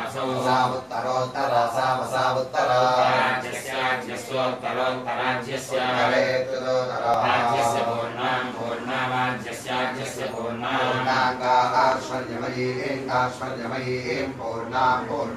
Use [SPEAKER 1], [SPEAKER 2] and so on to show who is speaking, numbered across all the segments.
[SPEAKER 1] वसौ सावुत्तरोत्तर सावसावुत्तर राज्यस्योत्तरोत्तराज्यस्य राज्यस्य पूर्णां पूर्णावाज्यस्याज्यस्य पूर्णाङ्गाश्वर्यमयीं पूर्णां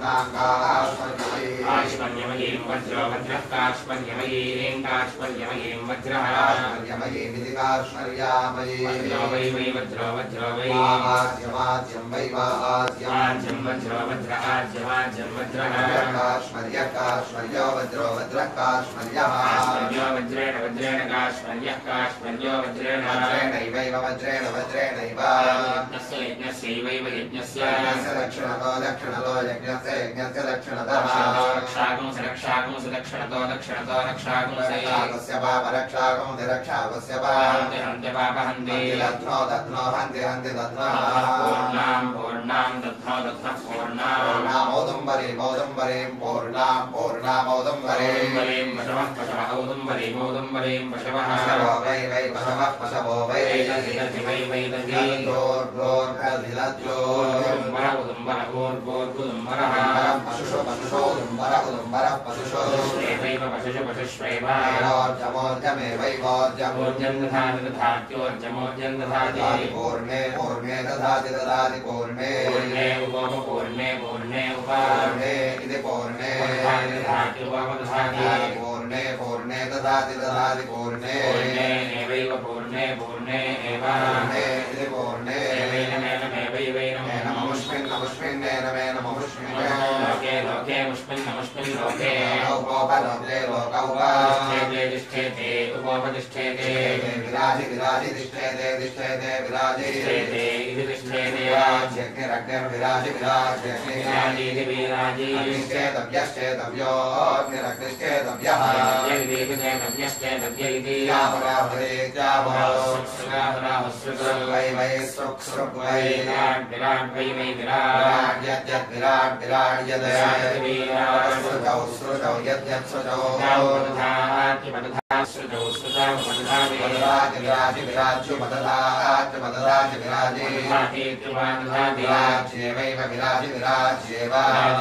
[SPEAKER 1] पूर्णाङ्गाश्वर्यमयीं वज्रो वज्रः काश्वर्यमयीं काश्वर्यमयीं वज्रः काश्वर्यमयीमिति काश्वर्यामयी वै वै वज्रो वज्रो वै आज्यमाज्यं वै वा आज्यमाज्यं वज्रो वज्र आज्यमाज्यं वज्रः काश्वर्यः काश्वर्यो वज्रो वज्रः काश्वर्यः काश्वर्यो वज्रेण वज्रेण काश्वर्यः काश्वर्यो वज्रेण वज्रेणैव वज्रेण वज्रेणैव यज्ञस्य यज्ञस्यैव यज्ञस्य दक्षिणतो दक्षिणतो यज्ञस्य यज्ञस्य दक्षिणतः रक्षाकंस रक्षाकंस दक्षिणतो दक्षिणतो रक्षाकंस्य पाप रक्षाकंस रक्षाकस्य पाप हन्ति पाप हन्ति दध्नो दध्नो हन्ति हन्ति दध्नः पूर्णां पूर्णां दध्नो दध्नः पूर्णां औदुम्बरीं औदुम्बरीं पूर्णां पूर्णामौदुम्बरीं पशवः पशवः औदुम्बरीं औदुम्बरीं पशवः वै वै पशवः पशवो वै वै वै पशुषो पशुषो उदुम्बर उदुम्बरः पशुषो पशुषु पशुष्वैव ोर्जमेवैवोर्जमोर्जं दधाति दधात्योर्जमोर्जं दधाति पूर्णे पूर्णे दधाति दधाति पूर्णे पूर्णे उपोपपूर्णे पूर्णे उपार्णे इति पूर्णे दधाति उपदधाति पूर्णे पूर्णे दधाति दधाति पूर्णे पूर्णे एवैव पूर्णे पूर्णे एव इति पूर्णे नमस्मिन् नमस्मिन्नेन मे नमस्मिन् लोके लोके मुष्मिन् नमस्मिन् लोके लोकोपलोके लोकौपतिष्ठेते तिष्ठेते उपोपतिष्ठेते विराजि विराजि तिष्ठेते तिष्ठेते विराजि तिष्ठेते इति तिष्ठेते विराजि विराजि विराजीति विराजि अग्निश्चेतव्यश्चेतव्यो अग्निरग्निश्चेतव्यः अग्निश्चेतव्य इति वै वै सृक् सृक् वै विराट् वै वै विराट् यद्यद् विराट् विराट् यद् श्रुतौ श्रुतौ यद्यद् श्रुतौ श्रुतौ श्रुतौ विराजि विराज्यो मदधात् मदधात् विराजि विराज्येवैव विराजि विराज्येव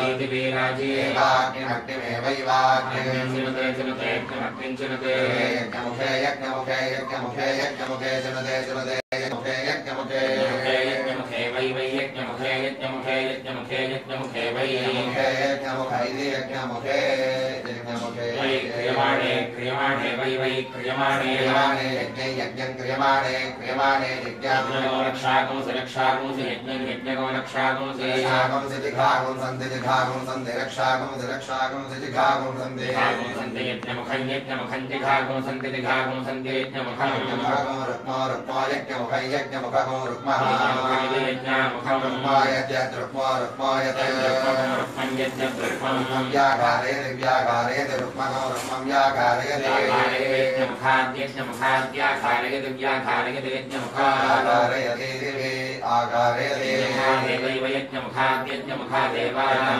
[SPEAKER 1] यज्ञमुखे यज्ञमुखे यज्ञमुखे यज्ञमुखे चलते चलते यज्ञमुखे यज्ञमुखे यज्ञमुखे वै वै यज्ञमुखे यज्ञमुखे यज्ञमुखे यज्ञमुखे वै यज्ञमुखे यज्ञमुखे यज्ञमुखे यज्ञमुखे क्रियमाणे क्रियमाणे वै वै क्रियमाणे क्रियमाणे यज्ञे यज्ञं क्रियमाणे क्रियमाणे यज्ञो रक्षाकंस रक्षाकंस यज्ञं यज्ञो रक्षाकंस रक्षाकंस जिघाकं सन्ति जिघाकं सन्ति रक्षाकंस रक्षाकंस जिघाकं सन्ति सन्ति यज्ञमुखं यज्ञमुखं जिघाकं सन्ति जिघाकं सन्ति यज्ञमुखं यज्ञमुखं रुक्मा रुक्मा यज्ञमुखं यज्ञमुखं रुक्मः यज्ञमुखं रुक्मा यज्ञ रुक्मा रुक्मा यज्ञ रुक्मं यज्ञ रुक्मं व्याघारे व्याघारे रुक्मं रुक्मं व्याघारे यज्ञमुखाद्यज्ञमुखाद्याघारयति व्याघारयति यज्ञमुखाघारयति आघारयति देवैव यज्ञमुखाद्यज्ञमुखादेव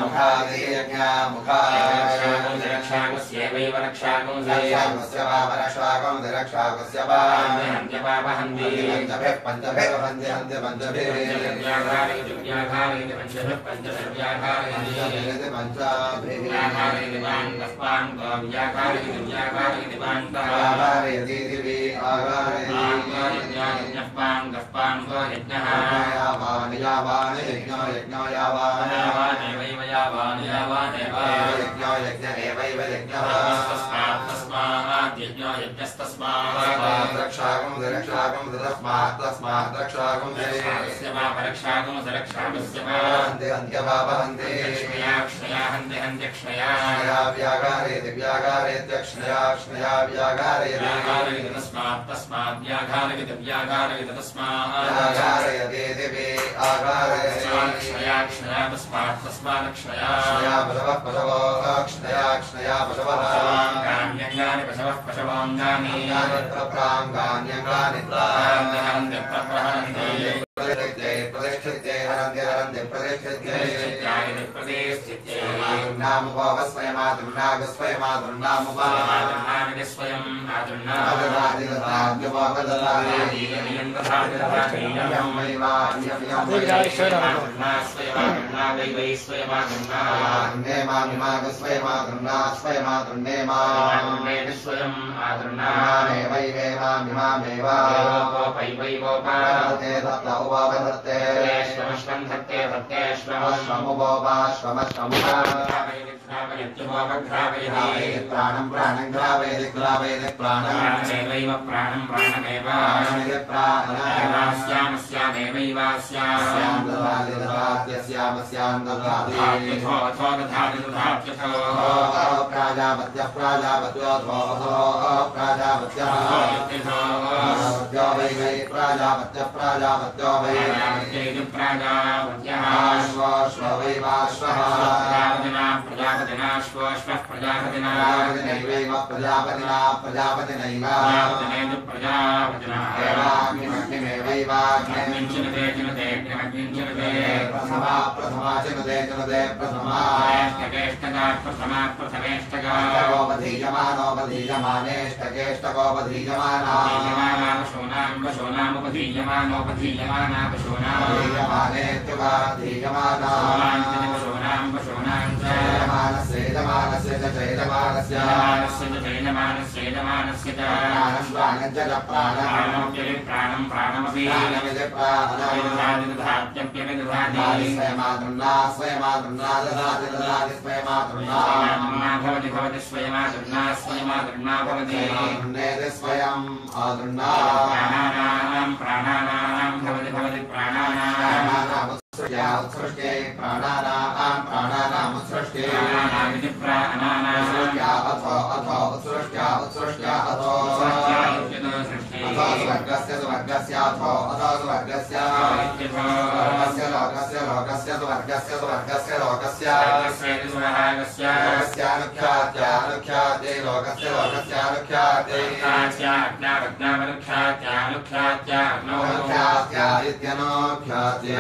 [SPEAKER 1] मुखादेयज्ञमुखाकंस रक्षाकस्यैव रक्षाकंस्य रक्षाकंस रक्षाकस्य हन्त्य पापहन्ति पञ्चभिः हन्ति हन्ति पञ्चभिः व्याघारयति व्याघारयति पञ्चभिः पञ्चभिर्व्याघारयति पञ्चाभिः व्याघारयति पान्तस्पान्तो व्याघारयति व्याघारयति पान्तः आघारयति दिवि आघारयति यज्ञः पान्तस्पान्तो यज्ञः यावान् यावान् यज्ञो यज्ञो यावान् यावानेवैव यावान् यावानेव यज्ञो यज्ञ एवैव यज्ञः तस्मात् तस्मात् यज्ञो यज्ञस्तस्मात् रक्षाकं रक्षाकं तस्मात् तस्मात् रक्षाकं तस्य पाप रक्षाकं रक्षाकस्य हन्ति हन्त्य पापहन्ति क्षया क्षया हन्ति हन्त्य क्षया व्याघारयति व्याघारयति क्षया क्षया व्याघारयति व्याघारयति तस्मात् तस्मात् व्याघारयति व्याघारयति तस्मात् व्याघारयति दिवि आघारयति क्षया क्षया तस्मात् तस्मात् क्षया क्षया पशवः पशवो क्षया क्षया पशवः कान्यङ्गानि पशवः पशवाङ्गानि प्रप्राङ्गान्यङ्गानि प्रान्यहन्ति प्रप्रहन्ति प्रतिष्ठिते हरन्ति हरन्ति प्रतिष्ठिते प्रतिष्ठिते प्राणं प्राणं ग्रावेदि ग्रावेदि प्राणमेवैव प्राणं प्राणमेव प्राणमेवास्यामस्यामेवैवास्याम् दधाति दधात्यस्यामस्यां दधाति अथो दधाति दधात्यथो प्राजापत्यः प्राजापत्योऽथो प्राजापत्यः प्राजापत्यो वै वै प्राजापत्यः प्राजापत्यो वै प्राजापत्यः श्व वै वाश्वः प्रजापतिना श्वः प्रजापतिना प्रजापतिनैव प्रजापतिना प्रजापतिनैव प्रजापतिना एवाग्निमेवैवाग्निञ्चिनते चिनते अग्निञ्चिनते प्रथमा प्रथमा चिनते चिनते प्रथमा एष्टकेष्टका प्रथमा प्रथमेष्टका पधीयमानेष्टकेष्टकोपधीयमाना पशूनां पशूनां यजमानस्य च यजमानस्य प्राणं प्राणमपि स्वयमातृन्ना स्वयमातृन्ना ददाति ददाति स्वयमातृन्ना भवति भवति स्वयमातृन्ना स्वयमातृन्ना भवति स्वयम् आतृन्ना प्राणानां भवति भवति प्राणानां उत्सृष्टे प्राणानां उत्सृष्टे अथो अथो उत्सृष्ट्या उत्सृष्ट्या अथो स्वर्गस्य स्वर्गस्य अथो अथो स्वर्गस्य लोकस्य लोकस्य स्वर्गस्य स्वर्गस्य लोकस्य अनुख्यात्यानुख्याते लोकस्य लोकस्यानुख्याते अनुख्यात्या इत्यनुख्याते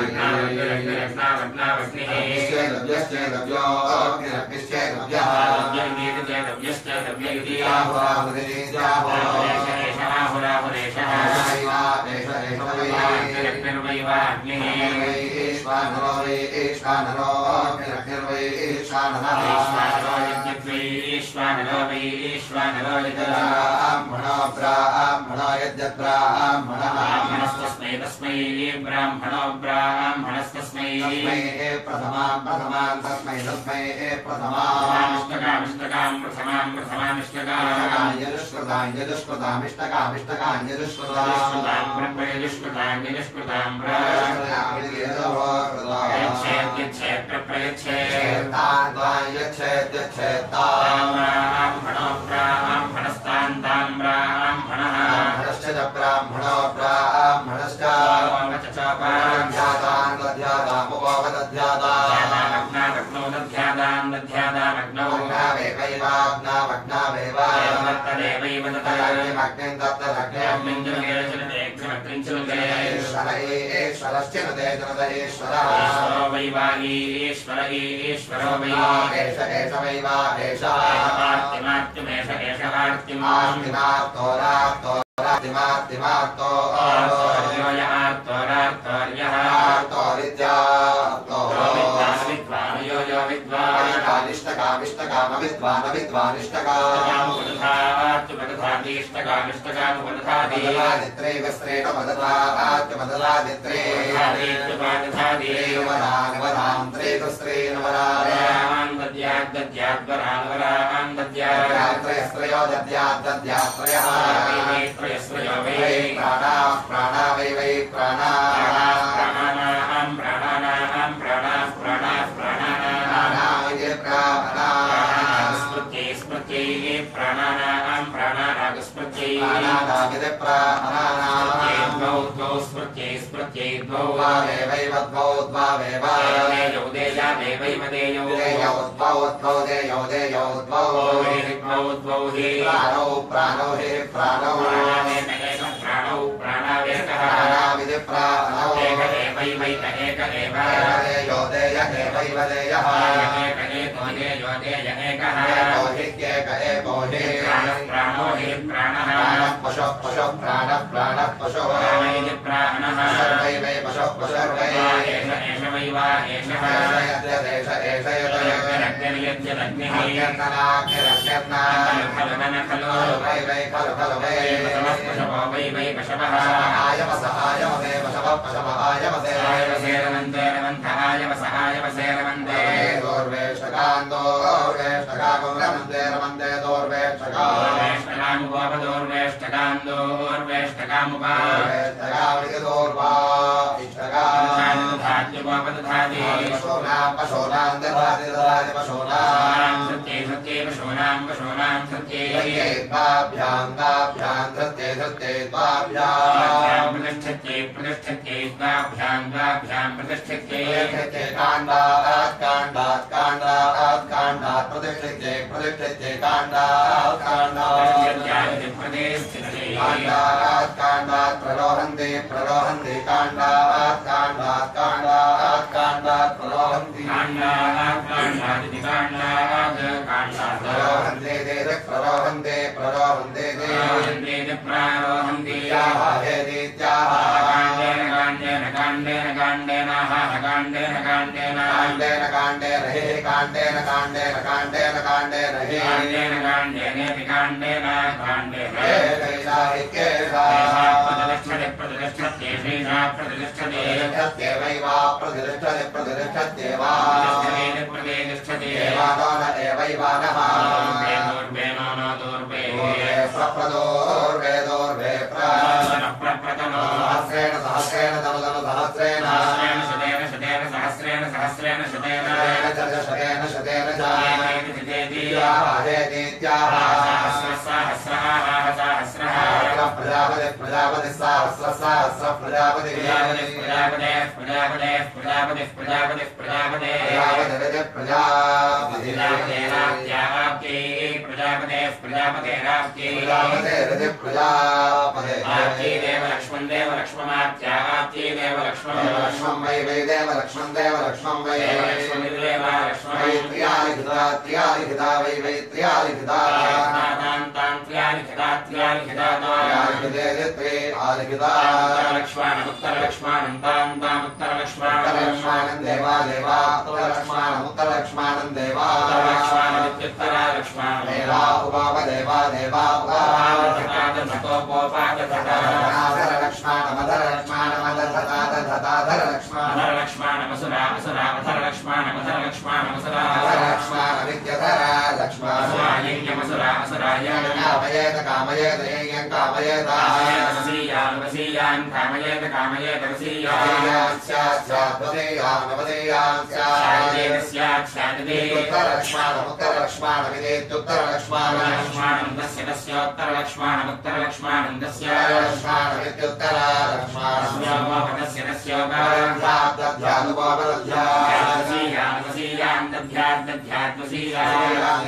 [SPEAKER 1] ब्राह्मणो ब्राह्मणस्तस्मै प्रथमां प्रथमां तस्मै तस्मै प्रथमामिष्टकां प्रथमां प्रथमामिष्टकां यजुष्कृतां यजुष्कृतामिष्टकामिष्टकां यजुष्कृतां ब्रह्मयजुष्कृतां यजुष्कृतां ब्राह्मणो ब्राह्मणस्तान्तां ब्राह्मणः ब्राह्मणो ब्राह्मणश्च पशो पशो प्राण प्राण पशो
[SPEAKER 2] प्राणः
[SPEAKER 1] सर्वै वै पशो पशर्वै
[SPEAKER 2] एष वै वा एषः
[SPEAKER 1] वै वै खलु खलु वै
[SPEAKER 2] पशवो वै वै पशवः
[SPEAKER 1] आयवस आयवसे पशव पशव आयवसे
[SPEAKER 2] आयवसेरवन्ते रवन्त आयवस आयवसे रवन्ते
[SPEAKER 1] दोर्वेष्टकागं रमन्ते रमन्ते
[SPEAKER 2] दोर्वेष्टकामुपा
[SPEAKER 1] पशूनां दधाति दधाति पशूनां
[SPEAKER 2] सत्ये सत्ये पशूनां सत्ये
[SPEAKER 1] गाभ्यां गाभ्यां धत्ते धत्ते गाभ्यां
[SPEAKER 2] प्रतिष्ठत्ये प्रतिष्ठत्ये गाभ्यां गाभ्यां प्रतिष्ठत्ये
[SPEAKER 1] काण्डात् काण्डात् काण्डात् काण्डात् प्रतिष्ठिते प्रतिष्ठिते काण्डात् काण्डात्
[SPEAKER 2] प्रतिष्ठत्ये
[SPEAKER 1] काण्डात् काण्डात् प्ररोहन्ति प्ररोहन्ति काण्डात् काण्डात् काण्डात् काण्डात् प्ररोहन्ति
[SPEAKER 2] काण्डात् काण्डादिति काण्डात् काण्डात्
[SPEAKER 1] प्ररोहन्ते ते प्ररोहन्ते प्ररोहन्ते
[SPEAKER 2] ते प्रारोहन्ति
[SPEAKER 1] हेदित्याः
[SPEAKER 2] काण्डेन काण्डेन काण्डेन काण्डेन काण्डेन
[SPEAKER 1] काण्डेन काण्डेन हे काण्डेन काण्डेन काण्डेन काण्डेन हे
[SPEAKER 2] काण्डेन काण्डेनेति काण्डेन काण्डेन प्रतिष्ठते प्रतिष्ठते श्रीशा प्रतिष्ठते
[SPEAKER 1] प्रतिष्ठत्येवैवा प्रतिष्ठते प्रतिष्ठत्येवा
[SPEAKER 2] प्रतिष्ठते
[SPEAKER 1] देवानो न एवैवानः
[SPEAKER 2] दूर्वे नो नो दूर्वे
[SPEAKER 1] प्रप्रदोर्वे दोर्वे
[SPEAKER 2] प्रप्रतनो
[SPEAKER 1] सहस्रेण सहस्रेण तमदनु सहस्रेण
[SPEAKER 2] शतेन शतेन सहस्रेण सहस्रेण शतेन
[SPEAKER 1] शतेन शतेन च
[SPEAKER 2] हेतीत्याह
[SPEAKER 1] हेतीत्याह
[SPEAKER 2] सहस्रः सहस्रः
[SPEAKER 1] प्रजापति प्रजापति सहस्र सहस्र प्रजापति
[SPEAKER 2] प्रजापते प्रजापते प्रजापते प्रजापते प्रजापते
[SPEAKER 1] प्रजापति
[SPEAKER 2] प्रजापते प्रजापते
[SPEAKER 1] प्रजापति प्रजापति
[SPEAKER 2] देव लक्ष्मण देव लक्ष्मणात्याप्ति देव लक्ष्मण
[SPEAKER 1] लक्ष्मण वै वै देव लक्ष्मण देव लक्ष्मण वै
[SPEAKER 2] देव लक्ष्मण
[SPEAKER 1] त्रियालिखिता वै वै त्रियालिखिता
[SPEAKER 2] लक्ष्मण उत्तर लक्ष्मण उत्तर
[SPEAKER 1] लक्ष्मण देवा देवा उत्तर लक्ष्मण देवा
[SPEAKER 2] उत्तर लक्ष्मण
[SPEAKER 1] देवा उपाप देवा देवा
[SPEAKER 2] लक्ष्मण मसुरा मसुरा मधर लक्ष्मण मसुरा
[SPEAKER 1] लक्ष्मण विद्यधर लक्ष्मण
[SPEAKER 2] मसुरा मसुराय
[SPEAKER 1] कामयेत कामयेत यज्ञं कामयेत
[SPEAKER 2] वसीयान् वसीयान् कामयेत कामयेत
[SPEAKER 1] वसीयान् स्यात् स्यात् वसीयान् वसीयान् स्यात् उत्तर लक्ष्मण विदेत्युत्तर लक्ष्मण
[SPEAKER 2] तस्य तस्योत्तर लक्ष्मण उत्तर लक्ष्मण तस्य
[SPEAKER 1] लक्ष्मण विद्युत्तर लक्ष्मण
[SPEAKER 2] तस्य तस्योपदध्यात् वसीयान् वसीयान् दध्यात् दध्यात् वसीयान्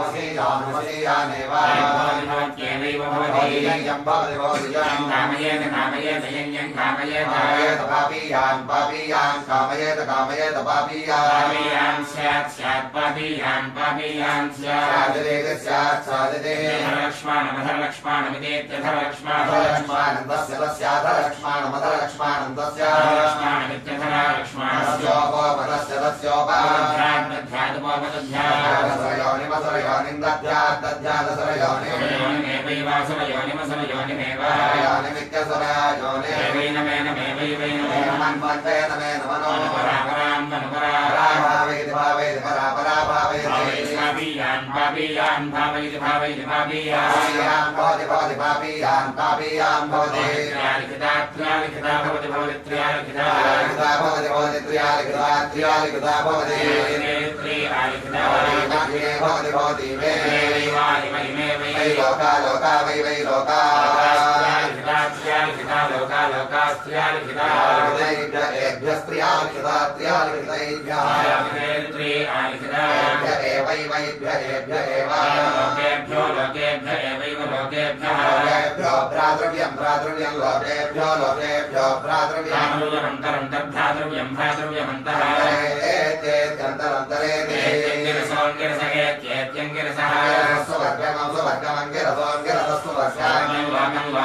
[SPEAKER 2] भवत्येवैव भवति कामयेत कामयेत यज्ञं कामयेत
[SPEAKER 1] पापीयान् पापीयान् कामयेत कामयेत
[SPEAKER 2] पापीयान् स्यात् स्यात् पापीयान् स्यात्
[SPEAKER 1] स्यात् साधते
[SPEAKER 2] लक्ष्मण मधर लक्ष्मण विदेत्यधर लक्ष्मण
[SPEAKER 1] लक्ष्मानन्दस्य तस्याधर लक्ष्मण मधर लक्ष्मानन्दस्य
[SPEAKER 2] लक्ष्मण विद्यधर लक्ष्मण
[SPEAKER 1] तस्योपमतस्य तस्योपमतध्यात्
[SPEAKER 2] दध्यात्
[SPEAKER 1] दध्यात् दध्यादसरयोनि
[SPEAKER 2] योनिमेवैवासुरयोनिमसुरयोनिमेव
[SPEAKER 1] योनिमित्यसुरयोनि
[SPEAKER 2] वेनमेन
[SPEAKER 1] भावयति भावयति परापराभावयति
[SPEAKER 2] पापीयान् पापीयान् भावयति भावयति पापीयान्
[SPEAKER 1] भवति भवति पापीयान् पापीयान् भवति
[SPEAKER 2] त्र्यालिखिता त्र्यालिखिता भवति भवति त्र्यालिखिता
[SPEAKER 1] भवति भवति त्र्यालिखिता त्र्यालिखिता भवति भवति भवति मे वै लोका लोका वै वै लोका एभ्यस्त्रियालिखिता त्रियालिखितैभ्यः एवै वैभ्य एभ्य एव
[SPEAKER 2] लोकेभ्यो लोकेभ्य एवैव लोकेभ्यः
[SPEAKER 1] लोकेभ्यो भ्रातृव्यं भ्रातृव्यं लोकेभ्यो लोकेभ्यो भ्रातृव्यं
[SPEAKER 2] भ्रातृव्यं भ्रातृव्यमन्तः
[SPEAKER 1] एत्येत्यन्तरन्तरे
[SPEAKER 2] सोऽङ्गिरसहेत्येत्यङ्गिरसः
[SPEAKER 1] सुवर्गमं सुवर्गमङ्गिरसोऽङ्गिरसस्सुवर्गम्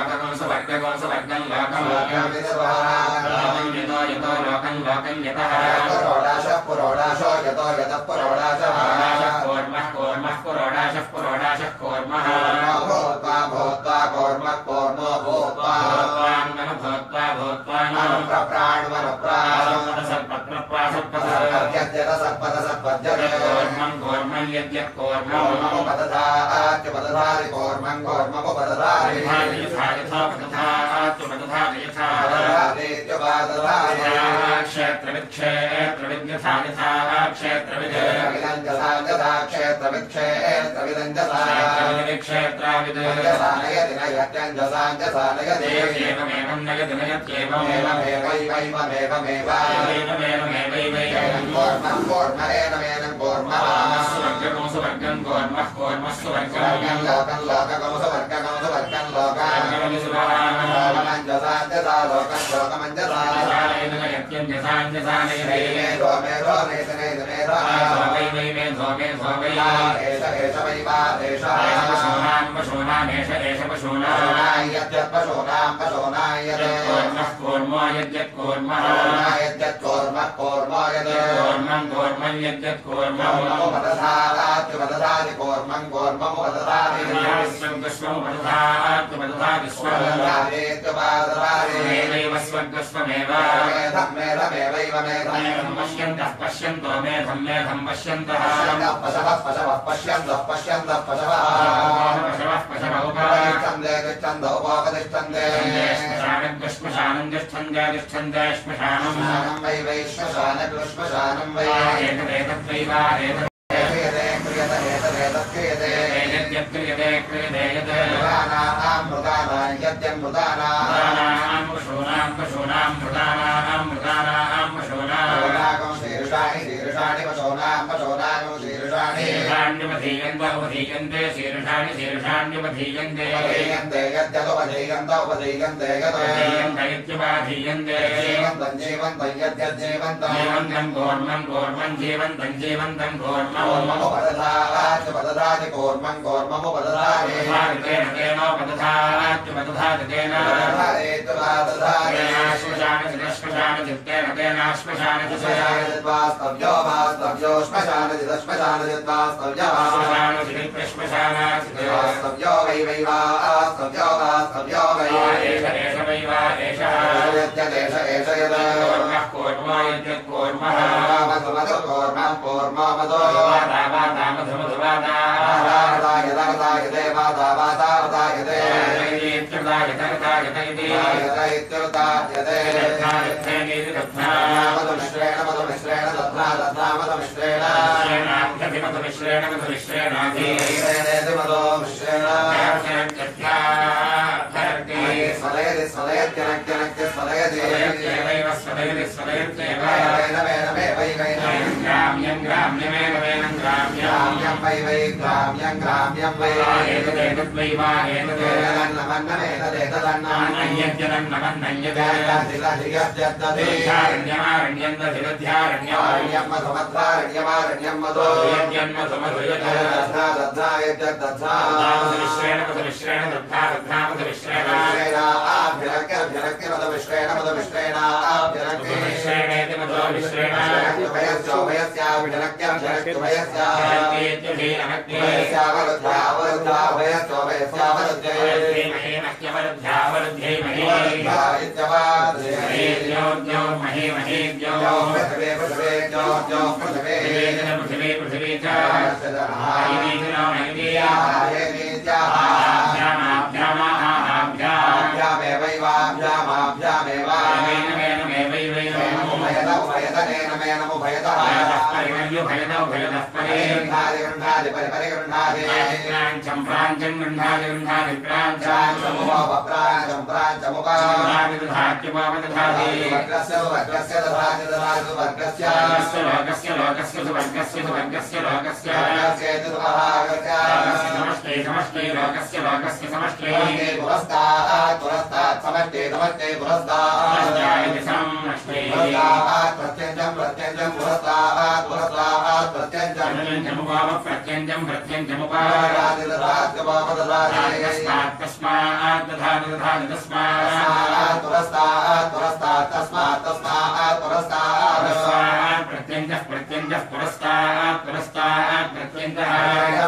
[SPEAKER 2] आकाशः कूर्मः
[SPEAKER 1] भूत्वा भूत्वा कूर्मः कूर्मो भूत्वा
[SPEAKER 2] भूत्वा भूत्वा कूर्मं कूर्मं यद्यत् कूर्मं
[SPEAKER 1] पदधाति कूर्मं कूर्मो पदधाति
[SPEAKER 2] क्षेत्रवित् क्षेत्रविद् यथा यथा क्षेत्रविद्
[SPEAKER 1] क्षेत्रवित्
[SPEAKER 2] क्षेत्राविद् एवमेवं नयति नयत्येवमेवमेवमेवमेव सुवर्गं कूर्मः कूर्मः सुवर्गं पश्यन्तः पश्यन्तो मेधं मेधं पश्यन्तः
[SPEAKER 1] पशवः पशवः पश्यन्तः पश्यन्तः पशवः उपतिष्ठन्ते
[SPEAKER 2] श्मशानं तिष्ठन्ते तिष्ठन्ते श्मशानं
[SPEAKER 1] वै वै श्मशानं वै
[SPEAKER 2] क्रियते
[SPEAKER 1] मृगानां
[SPEAKER 2] पशूनां मृगानां पशूनां
[SPEAKER 1] शीर्षाणि पशूनां
[SPEAKER 2] शीर्षाण्यवधीयन्ते शीर्षाण्यवधीयन्ते
[SPEAKER 1] यद्यदुपधीयन्ते
[SPEAKER 2] इत्युपाधीयन्ते जीवन्तं कूर्मं जीवन्तं कूर्मं
[SPEAKER 1] पदधाति कूर्मं वास्तव्यो श्मशानजिद्वास्तव्यो वै वै वास्तव्यो वै यद्यदेश एष यद्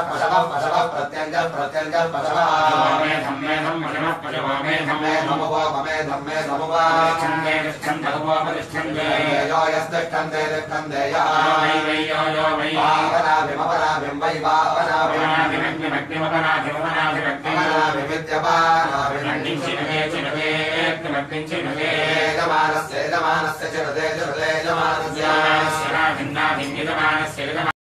[SPEAKER 1] पशवः पशवः प्रत्यञ्जः प्रत्यञ्जः पशवः
[SPEAKER 2] मेधं मेधं पशवः पशवो मेधं
[SPEAKER 1] मेधमुपो ममेधं मेधमुपा
[SPEAKER 2] तिष्ठन्ते तिष्ठन्त उपतिष्ठन्ते
[SPEAKER 1] यो यस्तिष्ठन्ते तिष्ठन्ते यः
[SPEAKER 2] वै यो वै
[SPEAKER 1] वावनाभिमपनाभिं वै
[SPEAKER 2] वावनाभिमग्निमपनाभिमपनाभिमग्निमपनाभिमग्निं चिनते चिनते चिनते
[SPEAKER 1] यजमानस्य चिरते चिरते यजमानस्य
[SPEAKER 2] नाभिन्नाभिन्यजमानस्य